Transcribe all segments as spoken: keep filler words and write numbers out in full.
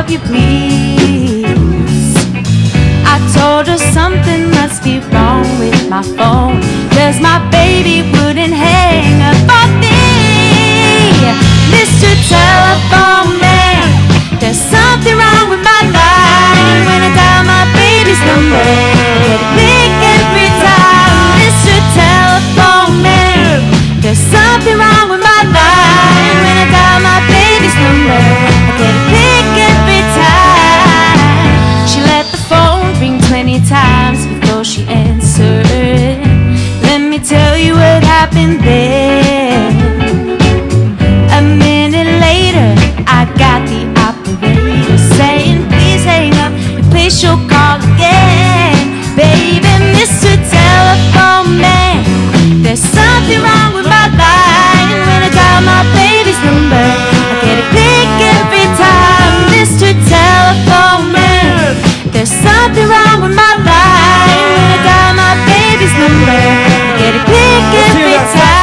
of you, please. I told her something must be wrong with my phone, 'cause my baby wouldn't hang up on me. Mister Telephone Man, there's something wrong with my line. When I dial my baby's number, I get a click every time. Mister Telephone Man, there's something wrong with my line. When I dial my baby's number, I get a click every time. She let the phone ring twenty times before she answered. Let me tell you what happened then. A minute later, I got the operator saying, please hang up and place your call again. Baby, Mister Telephone Man, there's something wrong with my line. When I dial my baby's number, I get a click every time. Mister Telephone Man, there's something wrong with my line. When I dial my baby's number, I get a click every time.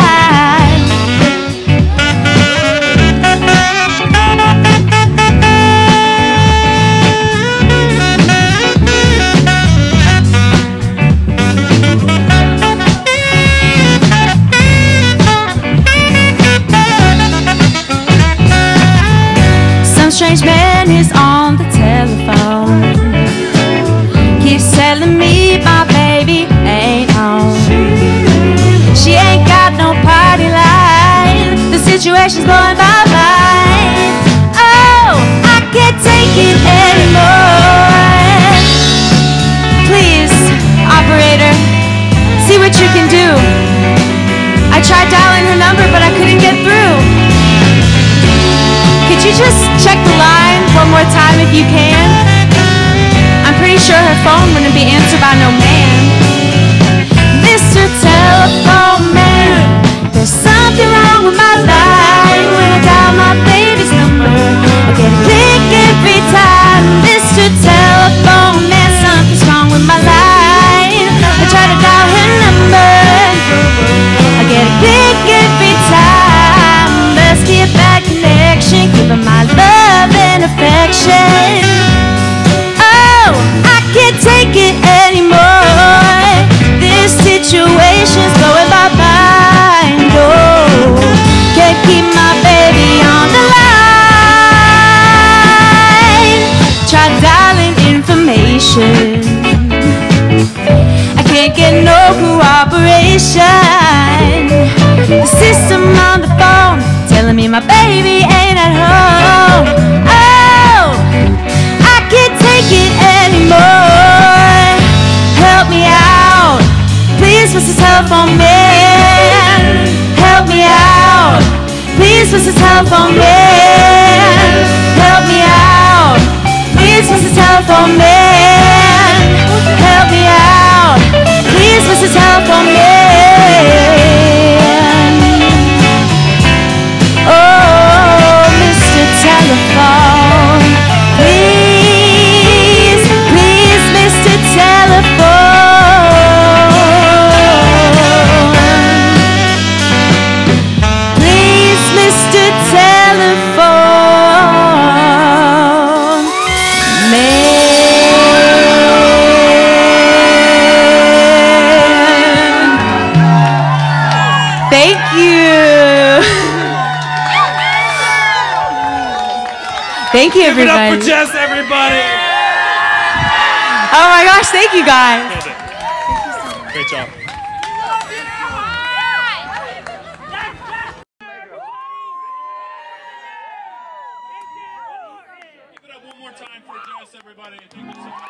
Some strange man is on the telephone, keeps telling me my baby ain't home. She ain't got no party line. The situation's blowing my mind. Oh, I can't take it anymore. Please, operator, see what you can do. I tried dialing her number, but I couldn't get through. Could you just check the line one more time if you can? I'm pretty sure her phone wouldn't be answered by no man. Mister Telephone Man, there's something wrong with my line. When I dial my baby's number, I get a click every time. Mister Telephone Man, something's wrong with my line. I try to dial her number, I get a click every time. Let's get that connection, give her my love and affection. Oh, I can't take it anymore. This situation's blowing my mind. Oh, can't keep my baby on the line. Try dialing information, I can't get no cooperation. The system on the phone telling me my baby ain't at home. Oh, I can't take it anymore. Help me out, please, Mister Telephone Man. Help me out, please, Mister Telephone Man. Help me out, please, Mister Telephone Man. Help me out, please, Mister Telephone Man. Oh, Mister Telephone, please, please, Mister Telephone, please, Mister Telephone Man. Thank you. Thank you, everybody. Give it up for Jess, everybody. Oh my gosh, thank you guys. Great job. Give it up one more time for Jess, everybody. Thank you so much.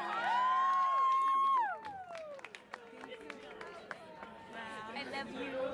I love you.